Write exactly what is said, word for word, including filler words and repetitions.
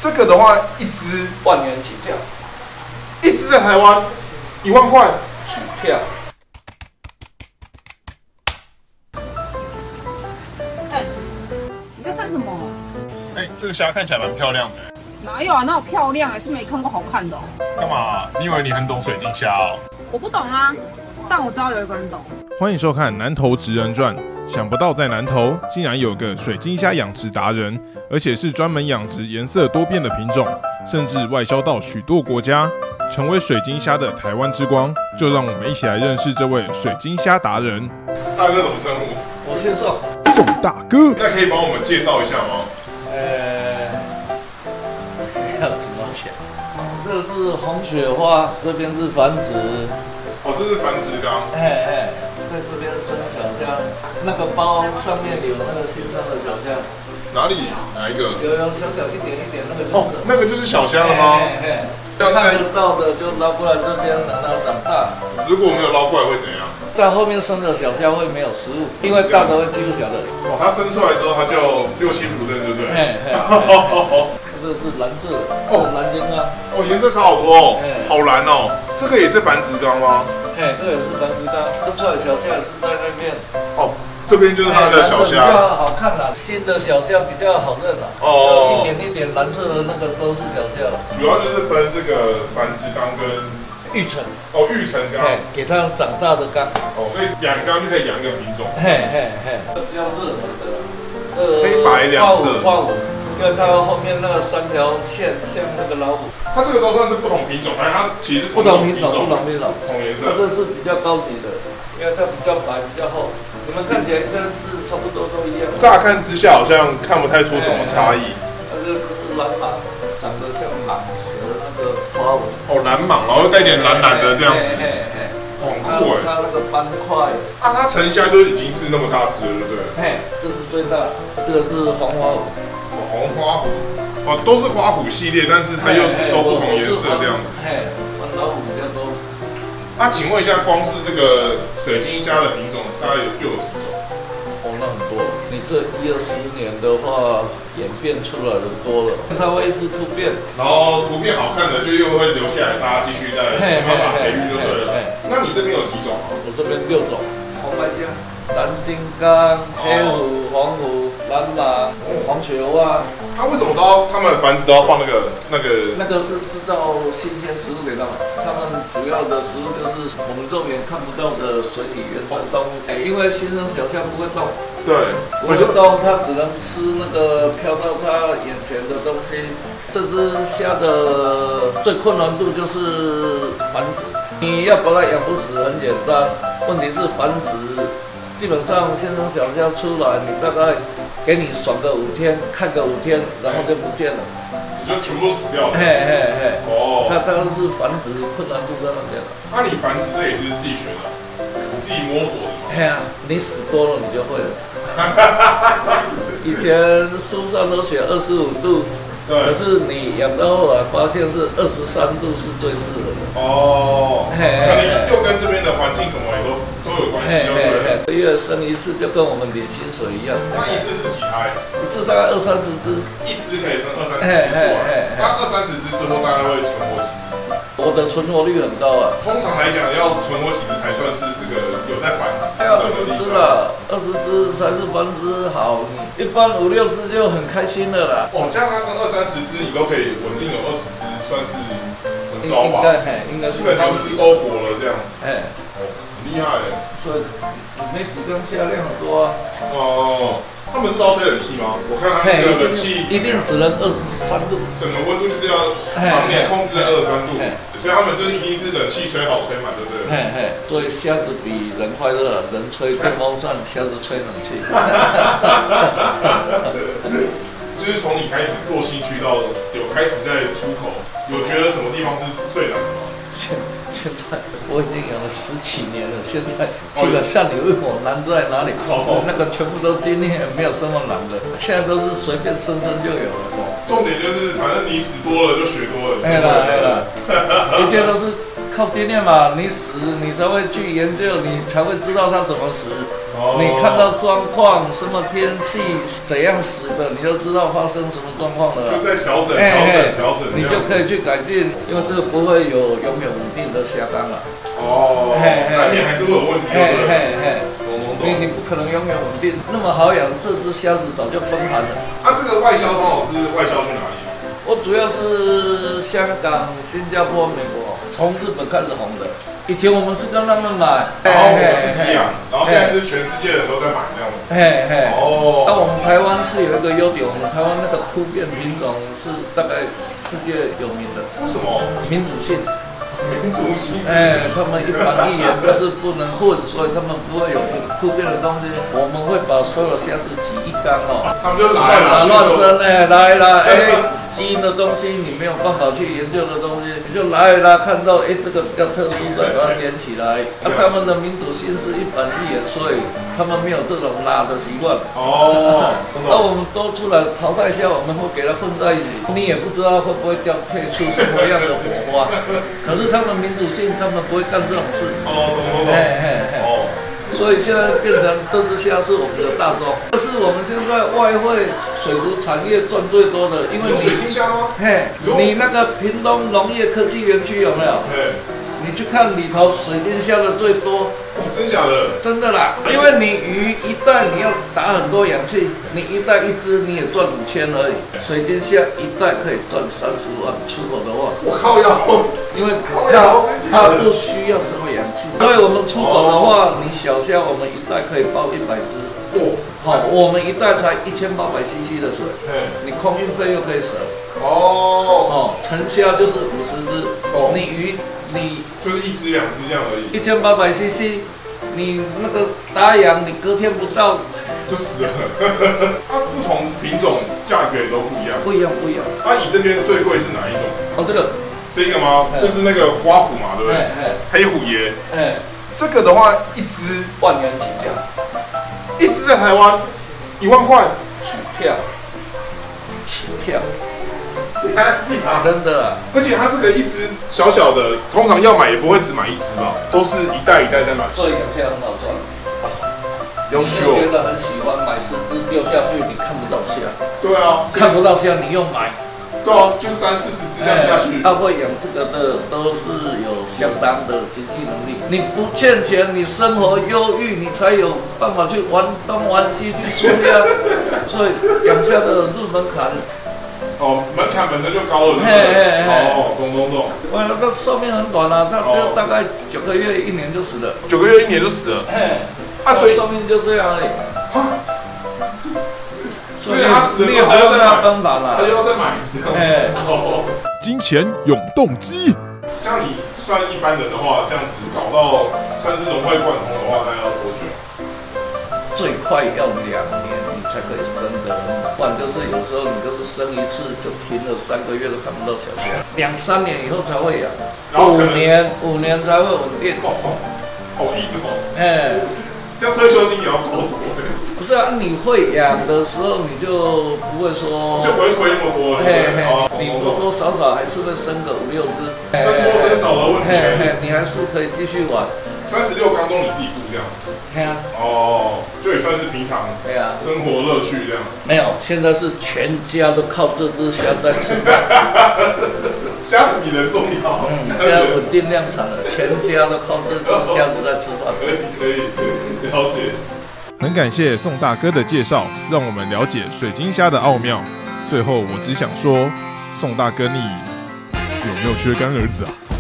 这个的话，一只万元起跳， 一只在台湾一万块起跳。 哎，你在看什么？ 哎、欸，这个虾看起来蛮漂亮的。 哪有啊？那有漂亮还是没看过好看的、哦？ 干嘛？你以为你很懂水晶虾哦？ 我不懂啊，但我知道有一个人懂。 欢迎收看《南投职人传》。想不到在南投竟然有个水晶虾养殖达人，而且是专门养殖颜色多变的品种，甚至外销到许多国家，成为水晶虾的台湾之光。就让我们一起来认识这位水晶虾达人。 大哥怎么称呼？ 我姓宋， 宋大哥。 那可以帮我们介绍一下吗？ 呃，要怎么讲？这个是红雪花，这边是繁殖。 哦，这是繁殖缸。 哎哎，在这边生小虾，那个包上面有那个新生的小虾。 哪里？哪一个？ 有有小小一点一点那个、就是。 哦，那个就是小虾了吗？ 嘿嘿嘿，看得到的就捞过来这边，等它长大。 如果没有捞过来会怎样？ 到后面生的小虾会没有食物，因为大的会欺负小的。 哦，它生出来之后，它就六亲不认，对不对？ 嘿嘿。这个是蓝色的，哦，蓝金刚。 哦，颜色差好多哦，好蓝哦。这个也是繁殖缸吗？ 嘿，这个也是繁殖缸，生出来小虾也是在那边。 哦，这边就是它的小虾。 比较好看啦，新的小虾比较好认啦。哦。一点一点蓝色的那个都是小虾。 主要就是分这个繁殖缸跟育成。 哦，育成缸。 给它长大的缸。 哦，所以养缸就可以养一个品种。 嘿嘿嘿。比较热门的，呃， 黑白两色。 花舞。因为它后面那个三条线像那个老虎， 它这个都算是不同品种，反正它其实不同品种，不同品种， 同颜色。 它这是比较高级的，因为它比较白，比较厚。你们看起来应该是差不多都一样。 乍看之下好像看不太出什么差异。 它这个是蓝蟒，长得像蟒蛇那个花纹。 哦，蓝蟒，然后带点蓝蓝的这样子。哦，很酷哎。 它那个斑块。 啊，它成虾就已经是那么大只了，对不对？ 嘿，这是最大，这个是黄花虎。 红花虎，哦，都是花虎系列，但是它又都不同颜色这样子。 嘿，老虎比较多。 那请问一下，光是这个水晶虾的品种，大概有就有几种？ 哦，那很多。你这一二十年的话，演变出来的多了，它会一直突变。 然后图片好看的，就又会留下来，大家继续再想办法培育就对了。那你这边有几种啊？ 我这边六种，红白虾、蓝金刚、黑虎、黄虎、蓝蟒、黄雪蛙。 那、啊、为什么都要他们繁殖都要放那个那个？ 那个是制造新鲜食物给他们。他们主要的食物就是我们肉眼看不到的水体原生动物。哎，因为新生小虾不会动， 对， 不会动，它只能吃那个飘到它眼前的东西。这只虾的最困难度就是繁殖，你要把它养不死很简单，问题是繁殖。基本上新生小虾出来，你大概给你爽个五天，看个五天，然后就不见了， 就全部死掉了。 嘿嘿嘿， 哦， 它当然是繁殖困难度在那边了。 那、啊、你繁殖这也是自己学的、啊，你自己摸索的吗？ 哎呀，你死多了你就会了。以前书上都写二十五度。可是你养到后来发现是二十三度是最适合的哦，可能就跟这边的环境什么也都都有关系，对不对？ 一个月生一次就跟我们领薪水一样。 那一次是几胎？ 一次大概二三十只， 一只可以生二三十只出来。那二三十只最后大概会存活几只？ 我的存活率很高啊。 通常来讲，要存活几只才算是这个有在繁殖？ 要二十只了，二十只才是繁殖好。你一般五六只就很开心了啦。 哦，这样它生二三十只，你都可以稳定有二十只，算是很高吧？ 应该基本上就是都活了这样子。 哎， 哦，很厉害哎。 所以你那几根虾量很多啊。 哦。他们是都要吹冷气吗？我看他那个冷气一定只能二十三度， 整个温度就是要常年控制在二十三度，所以他们就是一定是冷气吹好吹满，对不对？ 嘿嘿，所以虾子比人快乐，人吹电风扇，虾子吹冷气。 就是从你开始做新区到有开始在出口，有觉得什么地方是最难的吗？ 现在我已经养了十几年了，现在基本上你问我难在哪里，哦、那个全部都经验，没有什么难的，现在都是随便生生就有了。 重点就是，反正你死多了就学多了。 哎啦哎啦，一切都是靠靠经验嘛，你死你才会去研究，你才会知道它怎么死。 哦你看到状况，什么天气怎样死的，你就知道发生什么状况了。 就在调整、 嘿调整、 嘿调整， 你就可以去改进，因为这个不会有永远稳定的下缸了。 哦， 嘿嘿难免还是会有问题， 嘿对不对？ 嘿嘿， 懂懂懂。 你你不可能永远稳定，那么好养，这只虾子早就崩盘了。 啊，这个外销通常是外销去哪里？ 我主要是香港、新加坡、美国，从日本开始红的。以前我们是跟他们买， 然后我们自己养，然后现在是全世界人都在买这样子。 嘿嘿。 哦。 那我们台湾是有一个优点，我们台湾那个突变品种是大概世界有名的。 为什么？ 民主性。 民主性。 哎，他们一板一眼就是不能混，所以他们不会有突变的东西。我们会把所有虾子挤一缸哦， 他们就来乱打乱生哎，来啦哎。基因的东西你没有办法去研究的东西，你就拉一拉，看到哎这个比较特殊的，把它捡起来。啊，他们的民主性是一板一眼，所以他们没有这种拉的习惯。 哦。 那我们都出来淘汰下，我们会给它混在一起，你也不知道会不会交配出什么样的火花。可是他们民主性，他们不会干这种事。 哦，懂懂懂。 嘿嘿嘿。哦。所以现在变成这只虾是我们的大宗，这是我们现在外汇水族产业赚最多的，因为你水晶虾吗？ 嘿，你那个屏东农业科技园区有没有？ 对。 你去看里头水晶虾的最多。 哦，真假的？ 真的啦，因为你鱼一袋你要打很多氧气，你一袋一只你也赚五千而已，水晶虾一袋可以赚三十万，出口的话。 我靠腰。 因为它它不需要什么氧气，所以我们出口的话，你小虾我们一袋可以包一百只。 哦。 好，我们一袋才一千八百 C C 的水，你空运费又可以省。 哦。 哦，成虾就是五十只， 哦， 你鱼你就是一只两只这样而已。 一千八百 C C。你那个打氧，你隔天不到就死了。它不同品种价格也都不一样。 不一样，不一样。 啊，你这边最贵是哪一种？ 哦，这个。 这个吗？就是那个花虎嘛，对不对？黑虎爷。哎。这个的话，一只万元起跳。 一只在台湾一万块起跳。起跳。 真的啊！而且它这个一只小小的，通常要买也不会只买一只吧，都是一袋一袋在买。 所以养虾很好赚。 有秀。 觉得很喜欢，买十只丢下去，你看不到虾。 对啊。 看不到虾，你又买。 对啊，就三四十只这样下去。 他会养这个的，都是有相当的经济能力。你不欠钱，你生活忧郁，你才有办法去玩东玩西去出呀。所以养虾的入门槛。 哦，门槛本身就高了。 嘿嘿嘿。 哦，懂懂懂。 哇，那个寿命很短啊，它就大概九个月、一年就死了。 九个月、一年就死了。嘿。 啊，所以寿命就这样而已。 所以他死了， 你也不要再买奔盘了， 他就要再买。哎。 金钱永动机。 像你算一般人的话，这样子搞到算是融会贯通的话，大概要多久？ 最快要两年你才可以生的，不然就是有时候你就是生一次就停了三个月都看不到小虾，两三年以后才会养，五年五年才会稳定。 哦，好硬哦。 哎， 这样退休金也要够多。 不是啊，你会养的时候你就不会说就不会亏那么多了。 嘿嘿，你多多少少还是会生个五六只， 生多生少的问题。 嘿嘿，你还是可以继续玩。 三十六缸都你自己顾这样。 对啊。哦， 就也算是平常。对啊。生活乐趣这样。 没有，现在是全家都靠这只虾在吃饭。 虾子比人重要。 嗯，现在稳定量产了，全家都靠这只虾子在吃饭。 可以可以，了解。 很感谢宋大哥的介绍，让我们了解水晶虾的奥妙。最后，我只想说，宋大哥你有没有缺干儿子啊？